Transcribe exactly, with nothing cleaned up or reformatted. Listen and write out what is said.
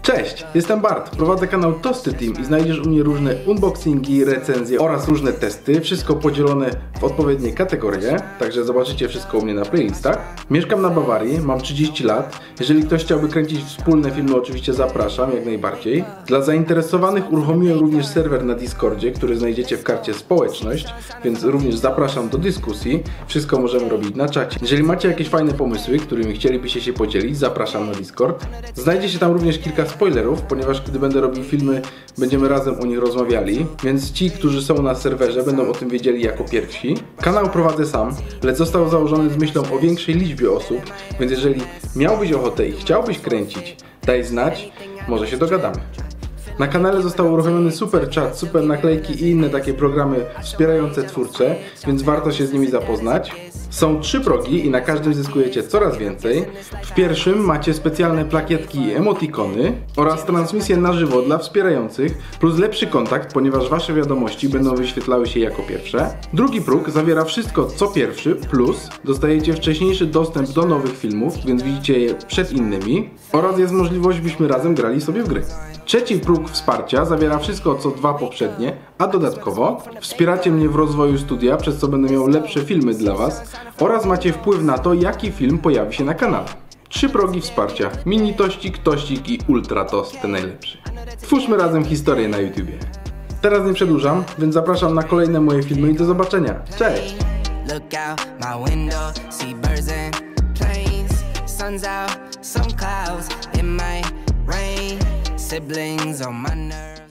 Cześć, jestem Bart, prowadzę kanał Tosty Team i znajdziesz u mnie różne unboxingi, recenzje oraz różne testy, wszystko podzielone w odpowiednie kategorie, także zobaczycie wszystko u mnie na playlistach. Mieszkam na Bawarii, mam trzydzieści lat, jeżeli ktoś chciałby kręcić wspólne filmy, oczywiście zapraszam jak najbardziej. Dla zainteresowanych uruchomiłem również serwer na Discordzie, który znajdziecie w karcie społeczność, więc również zapraszam do dyskusji, wszystko możemy robić na czacie. Jeżeli macie jakieś fajne pomysły, którymi chcielibyście się podzielić, zapraszam na Discord. Znajdzie się tam również kilka spoilerów, ponieważ gdy będę robił filmy, będziemy razem o nich rozmawiali, więc ci, którzy są na serwerze, będą o tym wiedzieli jako pierwsi. Kanał prowadzę sam, lecz został założony z myślą o większej liczbie osób, więc jeżeli miałbyś ochotę i chciałbyś kręcić, daj znać, może się dogadamy. Na kanale został uruchomiony super chat, super naklejki i inne takie programy wspierające twórcę, więc warto się z nimi zapoznać. Są trzy progi i na każdym zyskujecie coraz więcej. W pierwszym macie specjalne plakietki i emotikony oraz transmisję na żywo dla wspierających, plus lepszy kontakt, ponieważ wasze wiadomości będą wyświetlały się jako pierwsze. Drugi próg zawiera wszystko co pierwszy, plus dostajecie wcześniejszy dostęp do nowych filmów, więc widzicie je przed innymi, oraz jest możliwość, byśmy razem grali sobie w gry. Trzeci próg wsparcia zawiera wszystko co dwa poprzednie, a dodatkowo wspieracie mnie w rozwoju studia, przez co będę miał lepsze filmy dla was oraz macie wpływ na to, jaki film pojawi się na kanale. Trzy progi wsparcia: mini tościk, tościk i ultra tost, ten najlepszy. Twórzmy razem historię na YouTubie. Teraz nie przedłużam, więc zapraszam na kolejne moje filmy i do zobaczenia. Cześć! Siblings on my nerves.